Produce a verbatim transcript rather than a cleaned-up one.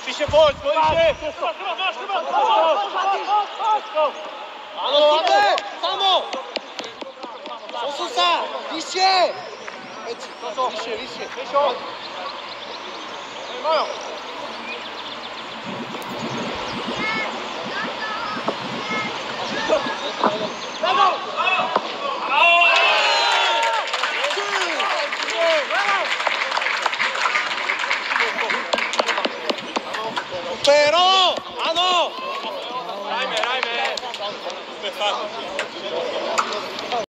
Spíše pojď, spíše! Ano, ano! Samo! Posun se! Vyšše! Vyšše, vyšše. Pero! Ano! Hrajme, hrajme!